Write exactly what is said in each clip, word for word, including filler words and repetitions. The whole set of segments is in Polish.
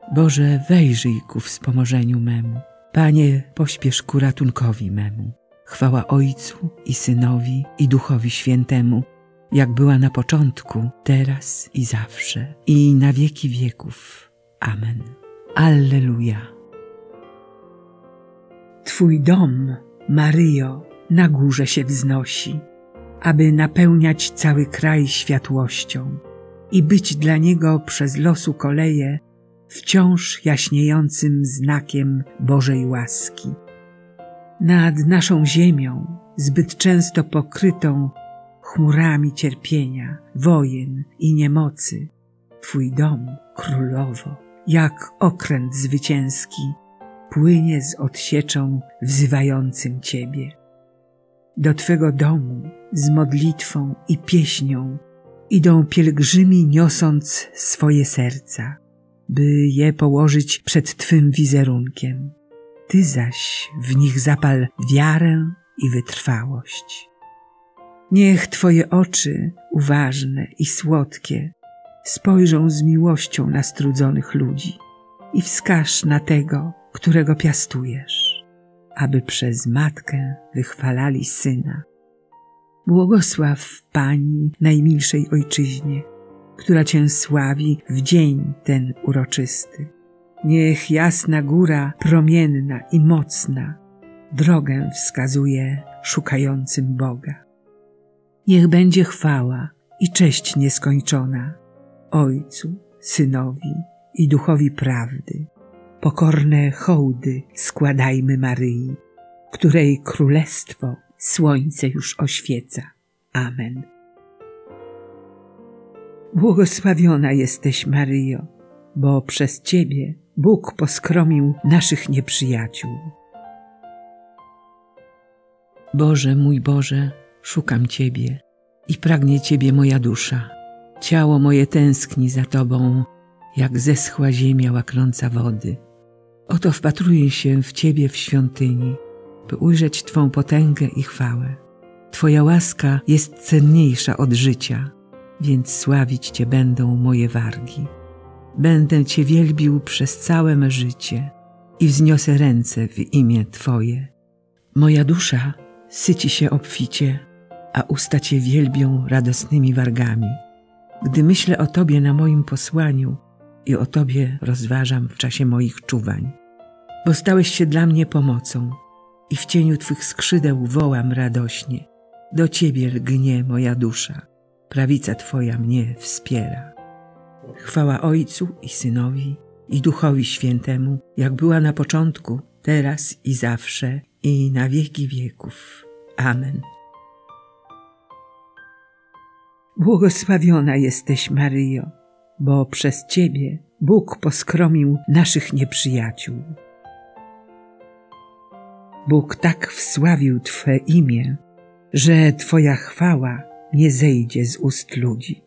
Boże, wejrzyj ku wspomożeniu memu. Panie, pośpiesz ku ratunkowi memu. Chwała Ojcu i Synowi i Duchowi Świętemu, jak była na początku, teraz i zawsze, i na wieki wieków. Amen. Alleluja. Twój dom, Maryjo, na górze się wznosi, aby napełniać cały kraj światłością i być dla niego przez losu koleje wciąż jaśniejącym znakiem Bożej łaski. Nad naszą ziemią, zbyt często pokrytą chmurami cierpienia, wojen i niemocy, Twój dom, Królowo, jak okręt zwycięski, płynie z odsieczą wzywającym Ciebie. Do Twego domu z modlitwą i pieśnią idą pielgrzymi, niosąc swoje serca, by je położyć przed Twym wizerunkiem. Ty zaś w nich zapal wiarę i wytrwałość. Niech Twoje oczy, uważne i słodkie, spojrzą z miłością na strudzonych ludzi i wskaż na tego, którego piastujesz, aby przez Matkę wychwalali Syna. Błogosław Pani najmilszej Ojczyźnie, która Cię sławi w dzień ten uroczysty. Niech jasna góra, promienna i mocna, drogę wskazuje szukającym Boga. Niech będzie chwała i cześć nieskończona Ojcu, Synowi i Duchowi Prawdy. Pokorne hołdy składajmy Maryi, której królestwo słońce już oświeca. Amen. Błogosławiona jesteś, Maryjo, bo przez Ciebie Bóg poskromił naszych nieprzyjaciół. Boże, mój Boże, szukam Ciebie i pragnie Ciebie moja dusza. Ciało moje tęskni za Tobą, jak zeschła ziemia łaknąca wody. Oto wpatruję się w Ciebie w świątyni, by ujrzeć Twą potęgę i chwałę. Twoja łaska jest cenniejsza od życia, więc sławić Cię będą moje wargi. Będę Cię wielbił przez całe me życie i wzniosę ręce w imię Twoje. Moja dusza syci się obficie, a usta Cię wielbią radosnymi wargami. Gdy myślę o Tobie na moim posłaniu i o Tobie rozważam w czasie moich czuwań. Bo stałeś się dla mnie pomocą i w cieniu Twych skrzydeł wołam radośnie. Do Ciebie lgnie moja dusza, prawica Twoja mnie wspiera. Chwała Ojcu i Synowi i Duchowi Świętemu, jak była na początku, teraz i zawsze, i na wieki wieków. Amen. Błogosławiona jesteś, Maryjo, bo przez Ciebie Bóg poskromił naszych nieprzyjaciół. Bóg tak wsławił Twe imię, że Twoja chwała nie zejdzie z ust ludzi.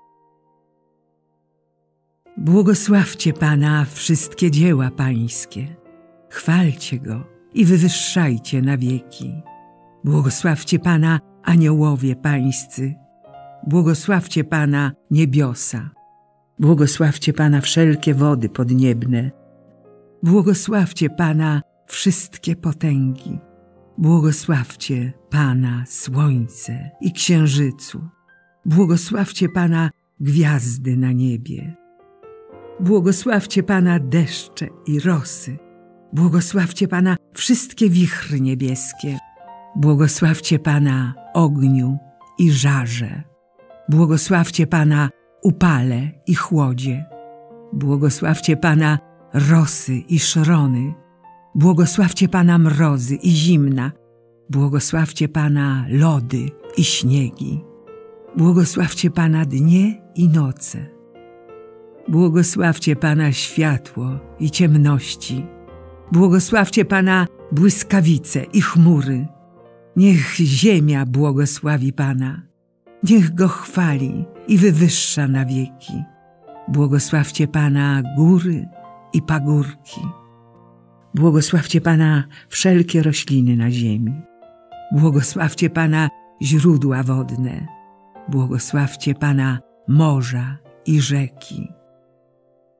Błogosławcie Pana wszystkie dzieła Pańskie. Chwalcie Go i wywyższajcie na wieki. Błogosławcie Pana aniołowie Pańscy. Błogosławcie Pana niebiosa. Błogosławcie Pana wszelkie wody podniebne. Błogosławcie Pana wszystkie potęgi. Błogosławcie Pana słońce i księżycu. Błogosławcie Pana gwiazdy na niebie. Błogosławcie Pana deszcze i rosy. Błogosławcie Pana wszystkie wichry niebieskie. Błogosławcie Pana ogniu i żarze. Błogosławcie Pana upale i chłodzie. Błogosławcie Pana rosy i szrony. Błogosławcie Pana mrozy i zimna. Błogosławcie Pana lody i śniegi. Błogosławcie Pana dnie i noce. Błogosławcie Pana światło i ciemności. Błogosławcie Pana błyskawice i chmury. Niech ziemia błogosławi Pana. Niech Go chwali i wywyższa na wieki. Błogosławcie Pana góry i pagórki. Błogosławcie Pana wszelkie rośliny na ziemi. Błogosławcie Pana źródła wodne. Błogosławcie Pana morza i rzeki.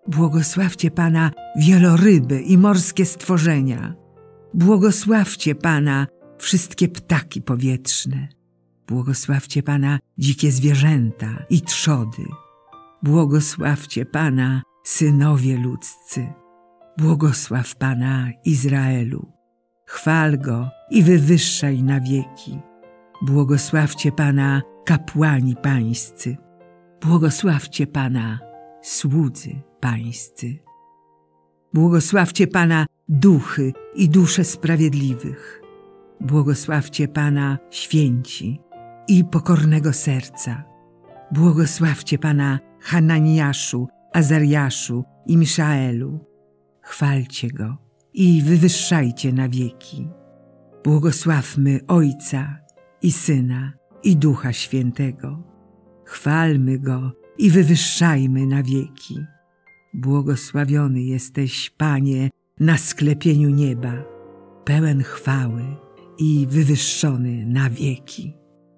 Błogosławcie Pana wieloryby i morskie stworzenia. Błogosławcie Pana wszystkie ptaki powietrzne. Błogosławcie Pana dzikie zwierzęta i trzody. Błogosławcie Pana synowie ludzcy. Błogosław Pana Izraelu. Chwal Go i wywyższaj na wieki. Błogosławcie Pana kapłani pańscy. Błogosławcie Pana słudzy pańscy. Błogosławcie Pana duchy i dusze sprawiedliwych. Błogosławcie Pana święci i pokornego serca. Błogosławcie Pana Hananiaszu, Azariaszu i Miszaelu. Chwalcie Go i wywyższajcie na wieki. Błogosławmy Ojca i Syna i Ducha Świętego. Chwalmy Go i wywyższajmy na wieki. Błogosławiony jesteś, Panie, na sklepieniu nieba, pełen chwały i wywyższony na wieki.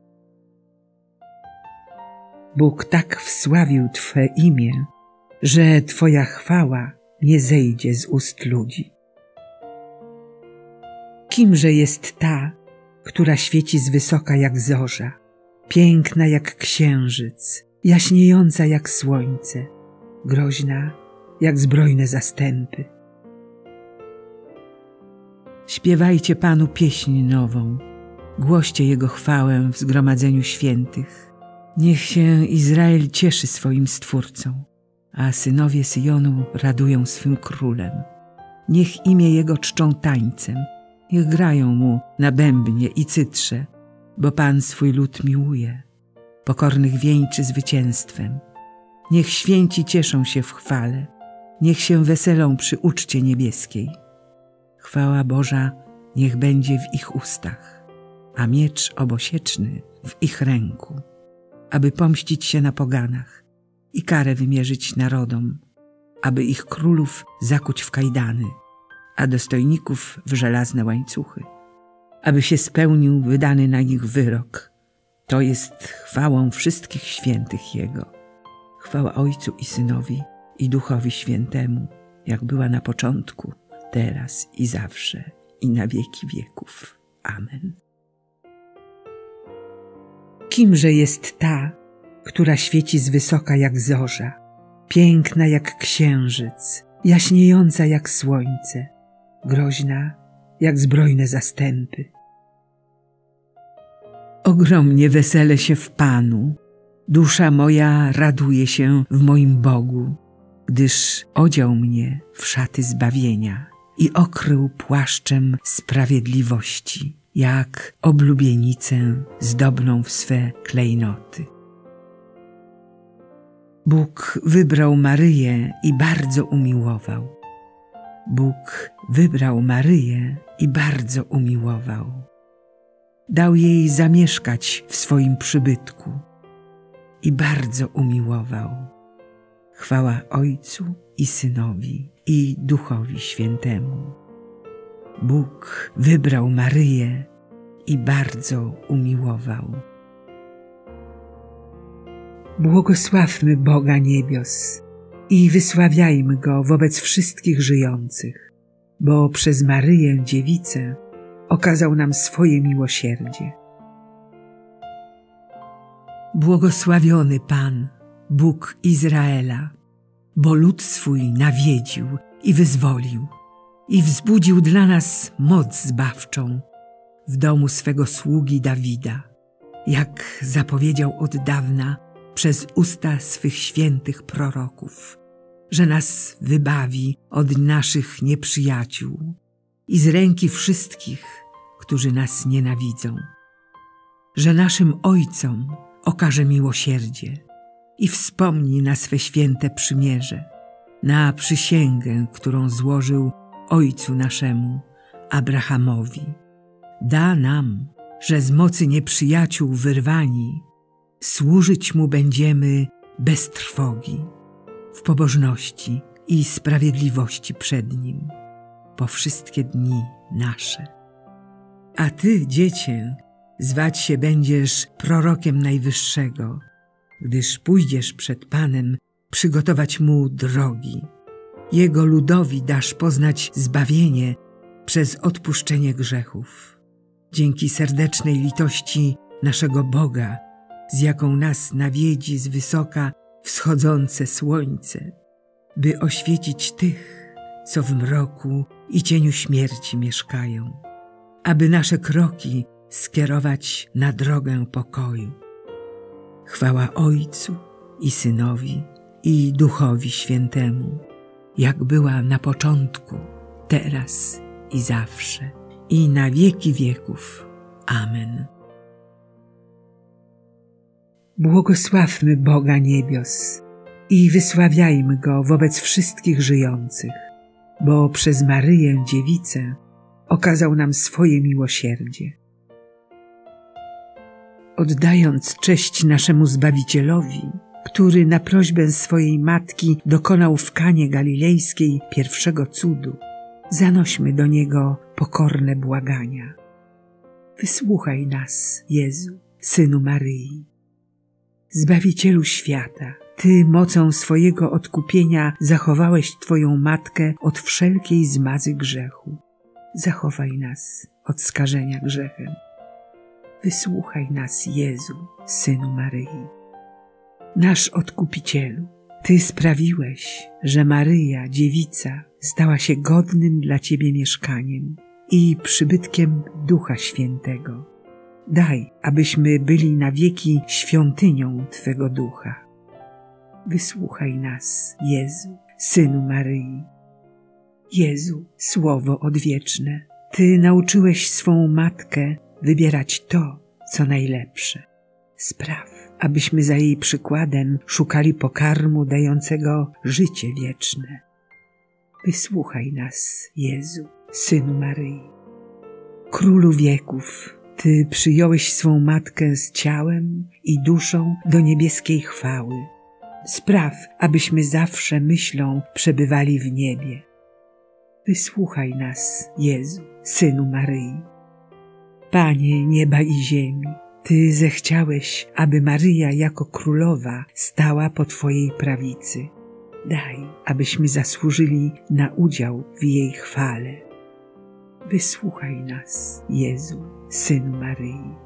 Bóg tak wsławił Twe imię, że Twoja chwała nie zejdzie z ust ludzi. Kimże jest ta, która świeci z wysoka jak zorza, piękna jak księżyc, jaśniejąca jak słońce, groźna jak zbrojne zastępy? Śpiewajcie Panu pieśń nową, głoście Jego chwałę w zgromadzeniu świętych. Niech się Izrael cieszy swoim Stwórcą, a synowie Syjonu radują swym Królem. Niech imię Jego czczą tańcem, niech grają Mu na bębnie i cytrze, bo Pan swój lud miłuje, pokornych wieńczy zwycięstwem. Niech święci cieszą się w chwale, niech się weselą przy uczcie niebieskiej. Chwała Boża niech będzie w ich ustach, a miecz obosieczny w ich ręku, aby pomścić się na poganach i karę wymierzyć narodom, aby ich królów zakuć w kajdany, a dostojników w żelazne łańcuchy, aby się spełnił wydany na nich wyrok. To jest chwałą wszystkich świętych Jego. Chwała Ojcu i Synowi i Duchowi Świętemu, jak była na początku, teraz i zawsze, i na wieki wieków. Amen. Kimże jest ta, która świeci z wysoka jak zorza, piękna jak księżyc, jaśniejąca jak słońce, groźna jak zbrojne zastępy? Ogromnie weselę się w Panu, dusza moja raduje się w moim Bogu, gdyż odział mnie w szaty zbawienia i okrył płaszczem sprawiedliwości, jak oblubienicę zdobną w swe klejnoty. Bóg wybrał Maryję i bardzo umiłował. Bóg wybrał Maryję i bardzo umiłował. Dał jej zamieszkać w swoim przybytku i bardzo umiłował. Chwała Ojcu i Synowi i Duchowi Świętemu. Bóg wybrał Maryję i bardzo umiłował. Błogosławmy Boga niebios i wysławiajmy Go wobec wszystkich żyjących, bo przez Maryję Dziewicę okazał nam swoje miłosierdzie. Błogosławiony Pan, Bóg Izraela, bo lud swój nawiedził i wyzwolił i wzbudził dla nas moc zbawczą w domu swego sługi Dawida, jak zapowiedział od dawna przez usta swych świętych proroków, że nas wybawi od naszych nieprzyjaciół i z ręki wszystkich, którzy nas nienawidzą, że naszym ojcom okaże miłosierdzie i wspomni na swe święte przymierze, na przysięgę, którą złożył ojcu naszemu, Abrahamowi. Da nam, że z mocy nieprzyjaciół wyrwani, służyć Mu będziemy bez trwogi, w pobożności i sprawiedliwości przed Nim, po wszystkie dni nasze. A Ty, Dziecię, zwać się będziesz prorokiem Najwyższego, gdyż pójdziesz przed Panem przygotować Mu drogi. Jego ludowi dasz poznać zbawienie przez odpuszczenie grzechów. Dzięki serdecznej litości naszego Boga, z jaką nas nawiedzi z wysoka wschodzące słońce, by oświecić tych, co w mroku i cieniu śmierci mieszkają, aby nasze kroki skierować na drogę pokoju. Chwała Ojcu i Synowi i Duchowi Świętemu, jak była na początku, teraz i zawsze, i na wieki wieków. Amen. Błogosławmy Boga niebios i wysławiajmy Go wobec wszystkich żyjących, bo przez Maryję Dziewicę okazał nam swoje miłosierdzie. Oddając cześć naszemu Zbawicielowi, który na prośbę swojej matki dokonał w Kanie Galilejskiej pierwszego cudu, zanośmy do Niego pokorne błagania. Wysłuchaj nas, Jezu, Synu Maryi. Zbawicielu świata, Ty mocą swojego odkupienia zachowałeś Twoją Matkę od wszelkiej zmazy grzechu. Zachowaj nas od skażenia grzechem. Wysłuchaj nas, Jezu, Synu Maryi. Nasz Odkupicielu, Ty sprawiłeś, że Maryja, Dziewica, stała się godnym dla Ciebie mieszkaniem i przybytkiem Ducha Świętego. Daj, abyśmy byli na wieki świątynią Twego Ducha. Wysłuchaj nas, Jezu, Synu Maryi. Jezu, Słowo odwieczne, Ty nauczyłeś swą Matkę wybierać to, co najlepsze. Spraw, abyśmy za jej przykładem szukali pokarmu dającego życie wieczne. Wysłuchaj nas, Jezu, Synu Maryi. Królu wieków, Ty przyjąłeś swą Matkę z ciałem i duszą do niebieskiej chwały. Spraw, abyśmy zawsze myślą przebywali w niebie. Wysłuchaj nas, Jezu, Synu Maryi. Panie nieba i ziemi, Ty zechciałeś, aby Maryja jako królowa stała po Twojej prawicy. Daj, abyśmy zasłużyli na udział w jej chwale. Wysłuchaj nas, Jezu, Synu Maryi.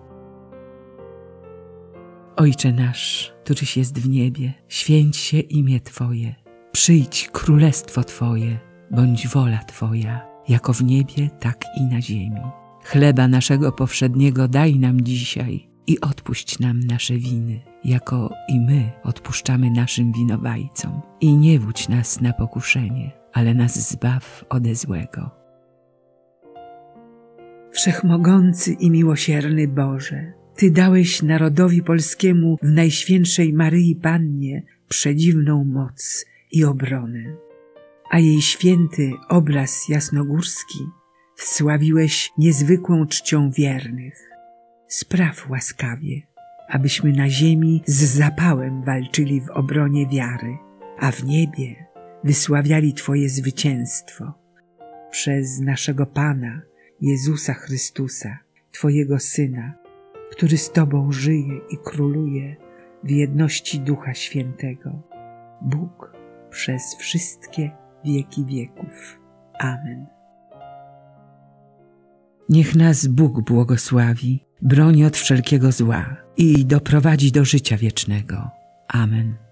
Ojcze nasz, któryś jest w niebie, święć się imię Twoje. Przyjdź królestwo Twoje, bądź wola Twoja, jako w niebie, tak i na ziemi. Chleba naszego powszedniego daj nam dzisiaj i odpuść nam nasze winy, jako i my odpuszczamy naszym winowajcom. I nie wódź nas na pokuszenie, ale nas zbaw ode złego. Wszechmogący i miłosierny Boże, Ty dałeś narodowi polskiemu w Najświętszej Maryi Pannie przedziwną moc i obronę, a jej święty obraz jasnogórski wsławiłeś niezwykłą czcią wiernych. Spraw łaskawie, abyśmy na ziemi z zapałem walczyli w obronie wiary, a w niebie wysławiali Twoje zwycięstwo. Przez naszego Pana, Jezusa Chrystusa, Twojego Syna, który z Tobą żyje i króluje w jedności Ducha Świętego, Bóg przez wszystkie wieki wieków. Amen. Niech nas Bóg błogosławi, broni od wszelkiego zła i doprowadzi do życia wiecznego. Amen.